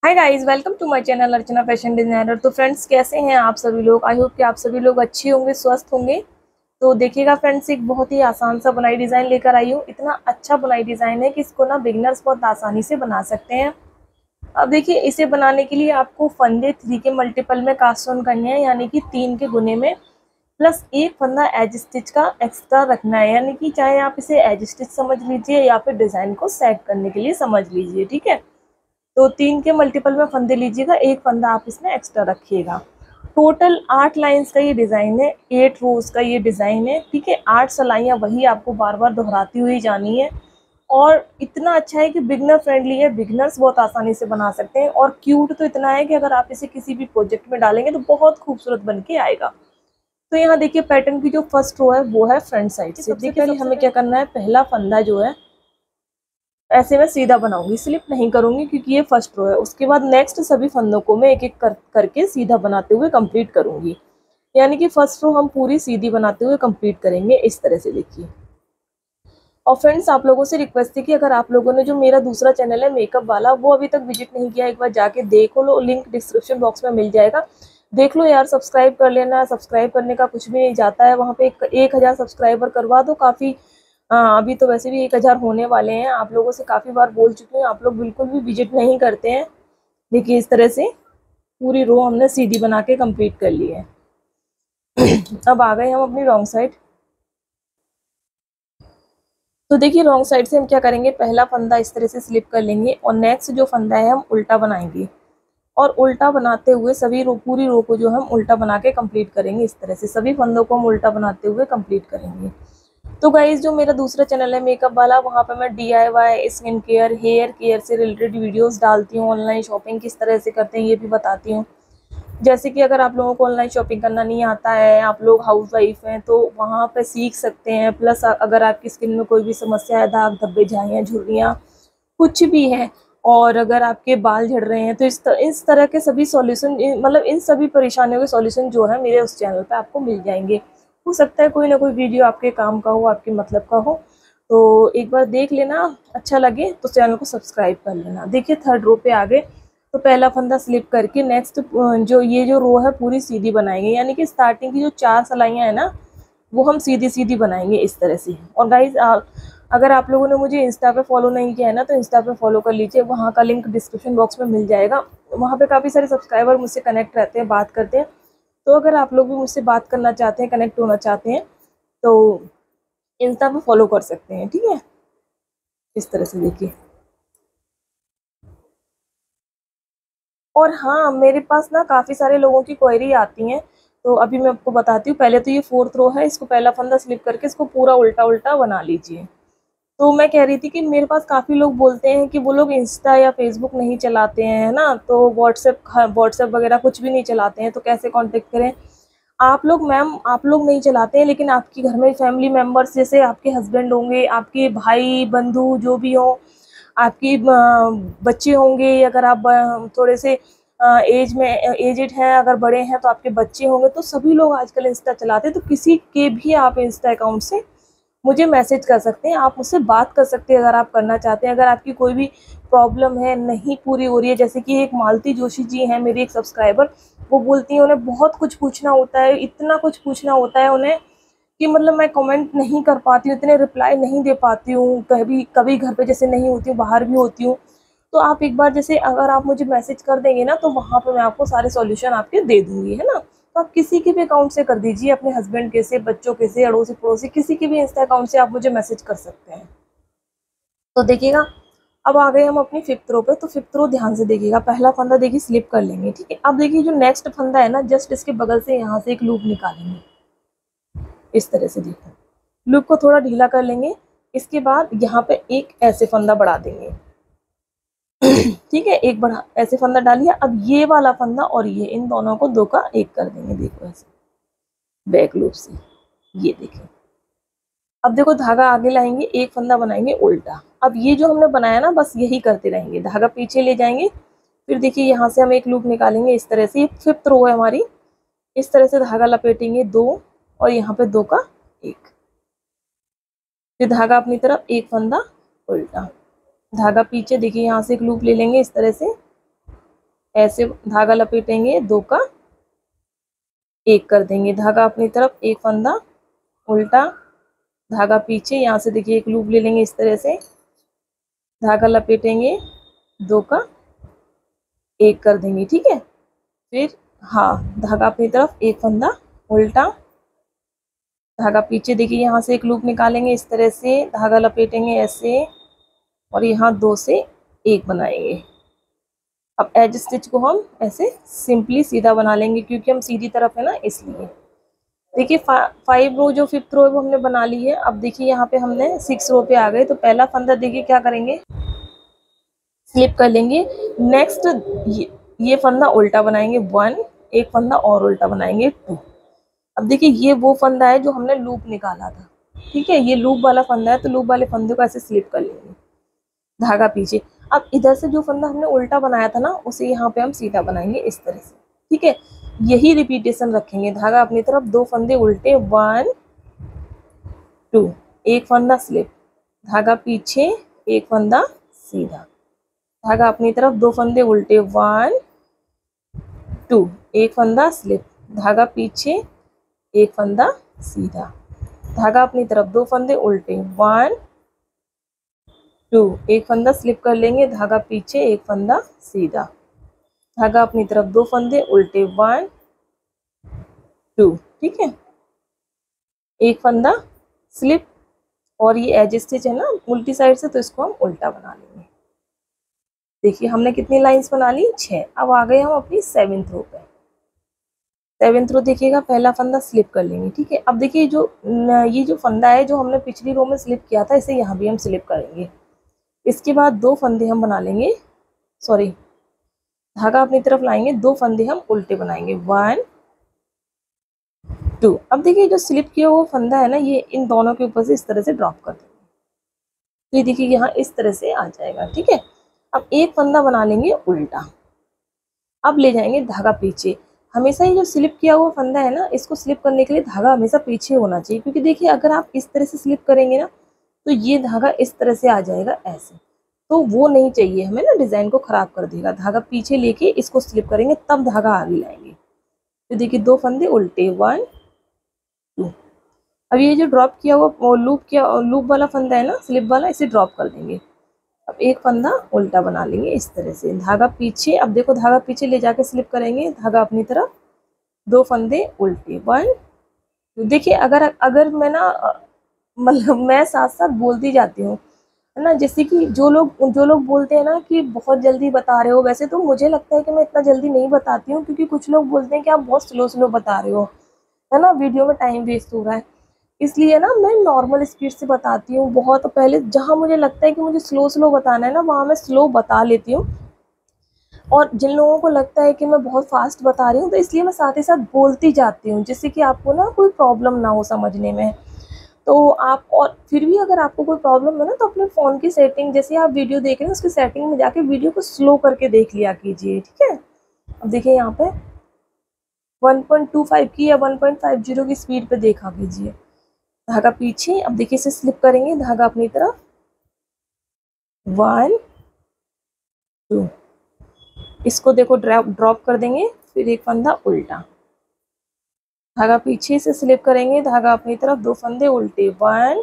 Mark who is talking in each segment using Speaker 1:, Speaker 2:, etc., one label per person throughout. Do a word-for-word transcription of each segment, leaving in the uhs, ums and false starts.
Speaker 1: Hi guys, welcome to my channel Archana fashion designer. तो friends, कैसे हैं आप सभी लोग? आई होप कि आप सभी लोग अच्छे होंगे, स्वस्थ होंगे। तो देखिएगा फ्रेंड्स, एक बहुत ही आसान सा बुनाई डिज़ाइन लेकर आई हूँ। इतना अच्छा बुनाई डिज़ाइन है कि इसको ना बिगनर्स बहुत आसानी से बना सकते हैं। अब देखिए, इसे बनाने के लिए आपको फंदे थ्री के मल्टीपल में कास्ट ऑन करने हैं, यानी कि तीन के गुने में, प्लस एक फंदा एज स्टिच का एक्स्ट्रा रखना है। यानी कि चाहे आप इसे एज स्टिच समझ लीजिए या फिर डिज़ाइन को सेट करने के लिए समझ लीजिए, ठीक है। तो तीन के मल्टीपल में फंदे लीजिएगा, एक फंदा आप इसमें एक्स्ट्रा रखिएगा। टोटल आठ लाइंस का ये डिज़ाइन है, एट रोज का ये डिज़ाइन है, ठीक है। आठ सलाइयाँ वही आपको बार बार दोहराती हुई जानी है। और इतना अच्छा है कि बिगनर फ्रेंडली है, बिगनर्स बहुत आसानी से बना सकते हैं। और क्यूट तो इतना है कि अगर आप इसे किसी भी प्रोजेक्ट में डालेंगे तो बहुत खूबसूरत बन के आएगा। तो यहाँ देखिए, पैटर्न की जो फर्स्ट रो है वो है फ्रंट साइड से। सबसे पहले हमें क्या करना है, पहला फंदा जो है ऐसे मैं सीधा बनाऊंगी, स्लिप नहीं करूंगी क्योंकि ये फर्स्ट रो है। उसके बाद नेक्स्ट सभी फंदों को मैं एक एक कर करके सीधा बनाते हुए कंप्लीट करूंगी। यानी कि फर्स्ट रो हम पूरी सीधी बनाते हुए कंप्लीट करेंगे इस तरह से, देखिए। और फ्रेंड्स, आप लोगों से रिक्वेस्ट है कि अगर आप लोगों ने जो मेरा दूसरा चैनल है मेकअप वाला, वो अभी तक विजिट नहीं किया, एक बार जाके देखो लो, लिंक डिस्क्रिप्शन बॉक्स में मिल जाएगा, देख लो यार, सब्सक्राइब कर लेना। सब्सक्राइब करने का कुछ भी नहीं जाता है, वहाँ पे एक, एक हज़ार सब्सक्राइबर करवा दो, काफ़ी। हाँ, अभी तो वैसे भी एक हज़ार होने वाले हैं। आप लोगों से काफ़ी बार बोल चुकी हूँ, आप लोग बिल्कुल भी विजिट नहीं करते हैं। देखिए, इस तरह से पूरी रो हमने सीधी बना के कंप्लीट कर ली है। अब आ गए हम अपनी रॉन्ग साइड। तो देखिए, रॉन्ग साइड से हम क्या करेंगे, पहला फंदा इस तरह से स्लिप कर लेंगे और नेक्स्ट जो फंदा है हम उल्टा बनाएंगे। और उल्टा बनाते हुए सभी रो पूरी रो को जो हम उल्टा बना के कंप्लीट करेंगे। इस तरह से सभी फंदों को हम उल्टा बनाते हुए कंप्लीट करेंगे। तो गाइज, जो मेरा दूसरा चैनल है मेकअप वाला, वहाँ पे मैं D I Y, skin care, hair care से रिलेटेड वीडियोस डालती हूँ। ऑनलाइन शॉपिंग किस तरह से करते हैं ये भी बताती हूँ। जैसे कि अगर आप लोगों को ऑनलाइन शॉपिंग करना नहीं आता है, आप लोग हाउस वाइफ हैं, तो वहाँ पे सीख सकते हैं। प्लस अगर आपकी स्किन में कोई भी समस्या है, दाग धब्बे, झाइयाँ, झुर्रियाँ कुछ भी है, और अगर आपके बाल झड़ रहे हैं, तो इस तरह इस तरह के सभी सॉल्यूशन, मतलब इन सभी परेशानियों के सॉल्यूशन जो है मेरे उस चैनल पे आपको मिल जाएंगे। हो सकता है कोई ना कोई वीडियो आपके काम का हो, आपके मतलब का हो, तो एक बार देख लेना, अच्छा लगे तो चैनल को सब्सक्राइब कर लेना। देखिए, थर्ड रो पे आ गए। तो पहला फंदा स्लिप करके नेक्स्ट जो ये जो रो है पूरी सीधी बनाएंगे। यानी कि स्टार्टिंग की जो चार सलाइयाँ है ना, वो हम सीधी सीधी बनाएंगे इस तरह से। और गाइज, अगर आप लोगों ने मुझे इंस्टा पे फॉलो नहीं किया है ना, तो इंस्टा पे फॉलो कर लीजिए, वहाँ का लिंक डिस्क्रिप्शन बॉक्स में मिल जाएगा। वहाँ पे काफ़ी सारे सब्सक्राइबर मुझसे कनेक्ट रहते हैं, बात करते हैं। तो अगर आप लोग भी मुझसे बात करना चाहते हैं, कनेक्ट होना चाहते हैं, तो इंस्टा पे फॉलो कर सकते हैं, ठीक है। इस तरह से देखिए। और हाँ, मेरे पास ना काफ़ी सारे लोगों की क्वेरी आती हैं, तो अभी मैं आपको बताती हूँ। पहले तो ये फोर्थ रो है, इसको पहला फंदा स्लिप करके इसको पूरा उल्टा उल्टा बना लीजिए। तो मैं कह रही थी कि मेरे पास काफ़ी लोग बोलते हैं कि वो लोग इंस्टा या फेसबुक नहीं चलाते हैं, है ना, तो व्हाट्सएप व्हाट्सएप वगैरह कुछ भी नहीं चलाते हैं, तो कैसे कांटेक्ट करें। आप लोग, मैम, आप लोग नहीं चलाते हैं, लेकिन आपके घर में फैमिली मेम्बर्स, जैसे आपके हस्बैंड होंगे, आपके भाई बंधु जो भी हों, आपकी बच्चे होंगे, अगर आप थोड़े से एज में एजेड हैं, अगर बड़े हैं तो आपके बच्चे होंगे, तो सभी लोग आजकल इंस्टा चलाते हैं। तो किसी के भी आप इंस्टा अकाउंट से मुझे मैसेज कर सकते हैं, आप मुझसे बात कर सकते हैं अगर आप करना चाहते हैं। अगर आपकी कोई भी प्रॉब्लम है, नहीं पूरी हो रही है, जैसे कि एक मालती जोशी जी हैं, मेरी एक सब्सक्राइबर, वो बोलती हैं उन्हें बहुत कुछ पूछना होता है, इतना कुछ पूछना होता है उन्हें कि मतलब मैं कमेंट नहीं कर पाती हूँ, इतने रिप्लाई नहीं दे पाती हूँ, कभी कभी घर पे जैसे नहीं होती हूँ, बाहर भी होती हूँ। तो आप एक बार, जैसे अगर आप मुझे मैसेज कर देंगे ना, तो वहाँ पर मैं आपको सारे सॉल्यूशन आपके दे दूँगी, है ना। तो आप किसी के भी अकाउंट से कर दीजिए, अपने हस्बैंड के से, बच्चों के से, अड़ोसी पड़ोसी, किसी के भी इंस्टा अकाउंट से आप मुझे मैसेज कर सकते हैं। तो देखिएगा, अब आ गए हम अपनी फिफ्थ रो पे। तो फिफ्थ रो ध्यान से देखिएगा, पहला फंदा देखिए स्लिप कर लेंगे, ठीक है। अब देखिए, जो नेक्स्ट फंदा है ना, जस्ट इसके बगल से यहाँ से एक लूप निकालेंगे इस तरह से, देखो, लूप को थोड़ा ढीला कर लेंगे। इसके बाद यहाँ पे एक ऐसे फंदा बढ़ा देंगे, ठीक है, एक बढ़ा ऐसे फंदा डालिए। अब ये वाला फंदा और ये, इन दोनों को दो का एक कर देंगे, देखो ऐसे बैक लूप से, ये देखिए। अब देखो, धागा आगे लाएंगे, एक फंदा बनाएंगे उल्टा। अब ये जो हमने बनाया ना, बस यही करते रहेंगे, धागा पीछे ले जाएंगे। फिर देखिए, यहाँ से हम एक लूप निकालेंगे इस तरह से, ये फिफ्थ रो है हमारी। इस तरह से धागा लपेटेंगे दो, और यहाँ पे दो का एक, फिर धागा अपनी तरफ, एक फंदा उल्टा, धागा पीछे, देखिए यहाँ से एक लूप ले लेंगे इस तरह से, ऐसे धागा लपेटेंगे, दो का एक कर देंगे, धागा अपनी तरफ, एक फंदा उल्टा, धागा पीछे, यहाँ से देखिए एक लूप ले लेंगे इस तरह से, धागा लपेटेंगे, दो का एक कर देंगे, ठीक है। फिर हाँ, धागा अपनी तरफ, एक फंदा उल्टा, धागा पीछे, देखिए यहाँ से एक लूप निकालेंगे इस तरह से, धागा लपेटेंगे ऐसे और यहाँ दो से एक बनाएंगे। अब एज स्टिच को हम ऐसे सिंपली सीधा बना लेंगे क्योंकि हम सीधी तरफ है ना, इसलिए। देखिए फाइव रो जो फिफ्थ रो है वो हमने बना ली है। अब देखिए यहाँ पे हमने सिक्स रो पे आ गए, तो पहला फंदा देखिए क्या करेंगे, स्लिप कर लेंगे। नेक्स्ट ये, ये फंदा उल्टा बनाएंगे, वन, एक फंदा और उल्टा बनाएंगे, टू। अब देखिए ये वो फंदा है जो हमने लूप निकाला था, ठीक है, ये लूप वाला फंदा है, तो लूप वाले फंदे को ऐसे स्लिप कर लेंगे, धागा पीछे। अब इधर से जो फंदा हमने उल्टा बनाया था ना, उसे यहाँ पे हम सीधा बनाएंगे इस तरह से, ठीक है। यही रिपीटेशन रखेंगे, धागा अपनी तरफ, दो फंदे उल्टे, वन टू, एक फंदा स्लिप, धागा पीछे, एक फंदा सीधा, धागा अपनी तरफ, दो फंदे उल्टे, वन टू, एक फंदा स्लिप, धागा पीछे, एक फंदा सीधा, धागा अपनी तरफ, दो फंदे उल्टे, वन टू, एक फंदा स्लिप कर लेंगे, धागा पीछे, एक फंदा सीधा, धागा अपनी तरफ, दो फंदे उल्टे, वन टू, ठीक है, एक फंदा स्लिप, और ये एज स्टिच है ना उल्टी साइड से, तो इसको हम उल्टा बना लेंगे। देखिए हमने कितनी लाइंस बना ली, छः। अब आ गए हम अपनी सेवेंथ रो पे। सेवेंथ रो देखिएगा, पहला फंदा स्लिप कर लेंगे, ठीक है। अब देखिए जो ये जो फंदा है जो हमने पिछली रो में स्लिप किया था, इसे यहाँ भी हम स्लिप करेंगे। इसके बाद दो फंदे हम बना लेंगे, सॉरी, धागा अपनी तरफ लाएंगे, दो फंदे हम उल्टे बनाएंगे, वन टू। अब देखिए जो स्लिप किया हुआ फंदा है ना, ये इन दोनों के ऊपर से इस तरह से ड्रॉप कर देंगे, तो ये देखिए यहाँ इस तरह से आ जाएगा, ठीक है। अब एक फंदा बना लेंगे उल्टा, अब ले जाएंगे धागा पीछे। हमेशा ये जो स्लिप किया हुआ फंदा है ना, इसको स्लिप करने के लिए धागा हमेशा पीछे होना चाहिए, क्योंकि देखिए अगर आप इस तरह से स्लिप करेंगे ना, तो ये धागा इस तरह से आ जाएगा ऐसे, तो वो नहीं चाहिए हमें ना, डिज़ाइन को ख़राब कर देगा। धागा पीछे लेके इसको स्लिप करेंगे, तब धागा आगे लाएंगे। तो देखिए दो फंदे उल्टे, वन टू। अब ये जो ड्रॉप किया हुआ लूप किया लूप वाला फंदा है ना, स्लिप वाला, इसे ड्रॉप कर देंगे। अब एक फंदा उल्टा बना लेंगे इस तरह से, धागा पीछे। अब देखो धागा पीछे ले जाके स्लिप करेंगे, धागा अपनी तरफ, दो फंदे उल्टे, वन। देखिए अगर अगर मैं ना मतलब मैं साथ साथ बोलती जाती हूँ है ना, जैसे कि जो लोग जो लोग बोलते हैं ना कि बहुत जल्दी बता रहे हो, वैसे तो मुझे लगता है कि मैं इतना जल्दी नहीं बताती हूँ, क्योंकि कुछ लोग बोलते हैं कि आप बहुत स्लो स्लो बता रहे हो, है ना, वीडियो में टाइम वेस्ट हो रहा है, इसलिए ना मैं नॉर्मल स्पीड से बताती हूँ। बहुत पहले जहाँ मुझे लगता है कि मुझे स्लो स्लो बताना है ना, वहाँ मैं स्लो बता लेती हूँ, और जिन लोगों को लगता है कि मैं बहुत फास्ट बता रही हूँ, तो इसलिए मैं साथ ही साथ बोलती जाती हूँ, जिससे कि आपको ना कोई प्रॉब्लम ना हो समझने में। तो आप, और फिर भी अगर आपको कोई प्रॉब्लम है ना, तो अपने फ़ोन की सेटिंग, जैसे आप वीडियो देख रहे हैं उसकी सेटिंग में जाके वीडियो को स्लो करके देख लिया कीजिए, ठीक है। अब देखिए यहाँ पे वन पॉइंट टू फाइव की या वन पॉइंट फाइव ज़ीरो की स्पीड पे देखा कीजिए, धागा पीछे। अब देखिए इसे स्लिप करेंगे, धागा अपनी तरफ, वन टू, इसको देखो ड्रॉप ड्रॉप कर देंगे, फिर एक फंदा उल्टा, धागा पीछे से स्लिप करेंगे, धागा अपनी तरफ, दो फंदे उल्टे, वन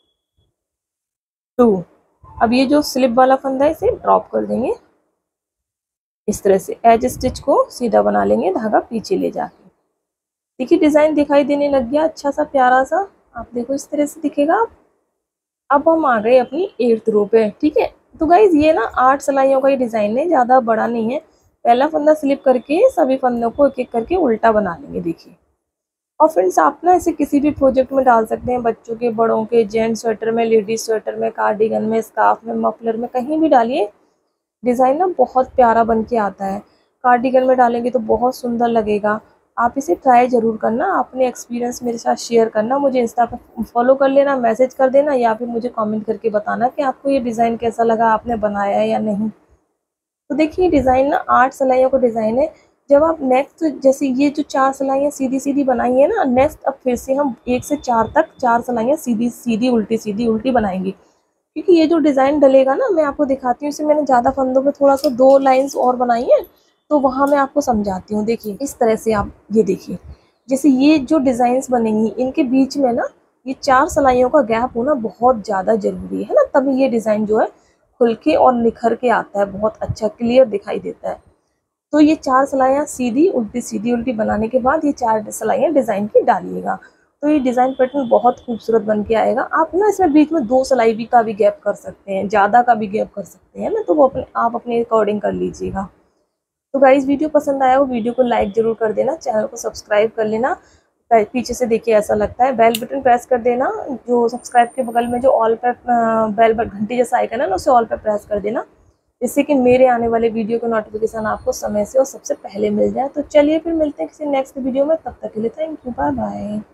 Speaker 1: टू। अब ये जो स्लिप वाला फंदा है इसे ड्रॉप कर देंगे इस तरह से, एज स्टिच को सीधा बना लेंगे, धागा पीछे ले जाके। देखिए डिज़ाइन दिखाई देने लग गया अच्छा सा प्यारा सा, आप देखो इस तरह से दिखेगा। अब हम आ गए अपनी एट्थ रो पे, ठीक है। तो गाइज ये ना आठ सिलाइयों का ही डिज़ाइन है, ज़्यादा बड़ा नहीं है। पहला फंदा स्लिप करके सभी फंदों को एक एक करके उल्टा बना लेंगे, देखिए। और फ्रेंड्स आप ना इसे किसी भी प्रोजेक्ट में डाल सकते हैं, बच्चों के, बड़ों के, जेंट्स स्वेटर में, लेडीज स्वेटर में, कार्डिगन में, स्कार्फ में, मफलर में, कहीं भी डालिए, डिज़ाइन ना बहुत प्यारा बन के आता है। कार्डिगन में डालेंगे तो बहुत सुंदर लगेगा। आप इसे ट्राई ज़रूर करना, अपने एक्सपीरियंस मेरे साथ शेयर करना, मुझे इंस्टा पर फॉलो कर लेना, मैसेज कर देना, या फिर मुझे कमेंट करके बताना कि आपको ये डिज़ाइन कैसा लगा, आपने बनाया है या नहीं। तो देखिए डिज़ाइन ना आठ सिलाइयों का डिज़ाइन है। जब आप नेक्स्ट, जैसे ये जो चार सिलाइयाँ सीधी सीधी बनाई है ना, नेक्स्ट अब फिर से हम एक से चार तक चार सिलाइयाँ सीधी सीधी उल्टी सीधी उल्टी बनाएंगे, क्योंकि ये जो डिज़ाइन डलेगा ना, मैं आपको दिखाती हूँ। इसे मैंने ज़्यादा फंदों पे थोड़ा सा दो लाइंस और बनाई है, तो वहाँ मैं आपको समझाती हूँ। देखिए इस तरह से आप ये देखिए, जैसे ये जो डिज़ाइंस बनेंगी इनके बीच में ना ये चार सिलाइयों का गैप होना बहुत ज़्यादा ज़रूरी है ना, तभी ये डिज़ाइन जो है खुल के और निखर के आता है, बहुत अच्छा क्लियर दिखाई देता है। तो ये चार सिलाइयाँ सीधी उल्टी सीधी उल्टी बनाने के बाद ये चार सिलाइयाँ डिज़ाइन की डालिएगा, तो ये डिज़ाइन पैटर्न बहुत खूबसूरत बन के आएगा। आप ना इसमें बीच में दो सिलाई भी का भी गैप कर सकते हैं, ज़्यादा का भी गैप कर सकते हैं ना, तो वो अपने आप अपने अकॉर्डिंग कर लीजिएगा। तो गाइज़ वीडियो पसंद आया हो वीडियो को लाइक ज़रूर कर देना, चैनल को सब्सक्राइब कर लेना। पीछे से देखिए ऐसा लगता है, बेल बटन प्रेस कर देना, जो सब्सक्राइब के बगल में जो ऑल पे बेल घंटी जैसा आइकन है ना उसे ऑल पे प्रेस कर देना, जिससे कि मेरे आने वाले वीडियो का नोटिफिकेशन आपको समय से और सबसे पहले मिल जाए। तो चलिए फिर मिलते हैं किसी नेक्स्ट वीडियो में, तब तक के लिए थैंक यू, बाय बाय।